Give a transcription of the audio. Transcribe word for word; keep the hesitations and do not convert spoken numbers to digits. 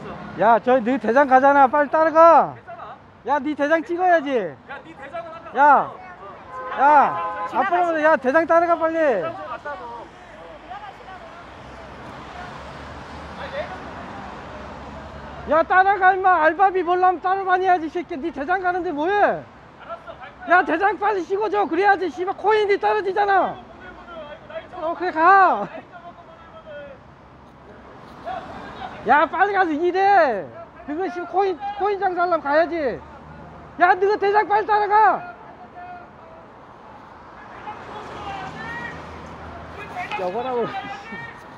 야, 저 너 대장 가잖아. 빨리 따라가. 괜찮아. 야, 네 대장 찍어야지. 야, 네 대장은 아까 야, 갔어. 야, 앞으로 야 대장 따라가 빨리. 대장 갔다 너. 야, 따라가 임마. 알바비 벌려면 따로 많이 해야지 새끼. 네 대장 가는데 뭐해? 알았어, 갈 거야. 야, 대장 빨리 씌워줘. 그래야지 씨발 코인이 떨어지잖아. 아이고, 나이 좀 어, 그래 가. 나이 좀 먹고 보내. 야, 빨리 가서 일해. 그거 씨발 코인 코인 장사하려면 가야지. 야, 너가 대장 빨리 따라가. 여보라고.